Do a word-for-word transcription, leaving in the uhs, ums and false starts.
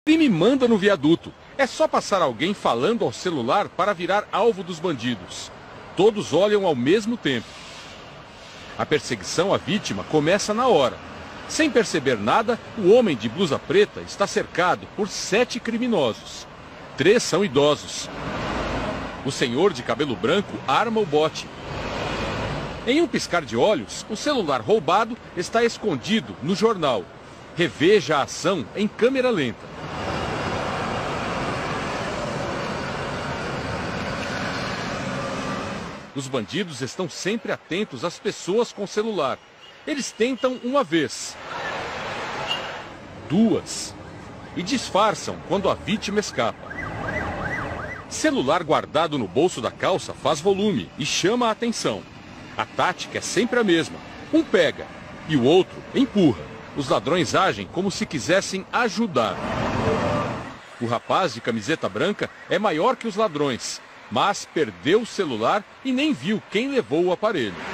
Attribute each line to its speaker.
Speaker 1: Crime manda no viaduto. É só passar alguém falando ao celular para virar alvo dos bandidos. Todos olham ao mesmo tempo. A perseguição à vítima começa na hora. Sem perceber nada, o homem de blusa preta está cercado por sete criminosos. Três são idosos. O senhor de cabelo branco arma o bote. Em um piscar de olhos, o celular roubado está escondido no jornal. Reveja a ação em câmera lenta. Os bandidos estão sempre atentos às pessoas com celular. Eles tentam uma vez, duas, e disfarçam quando a vítima escapa. Celular guardado no bolso da calça faz volume e chama a atenção. A tática é sempre a mesma. Um pega e o outro empurra. Os ladrões agem como se quisessem ajudar. O rapaz de camiseta branca é maior que os ladrões, mas perdeu o celular e nem viu quem levou o aparelho.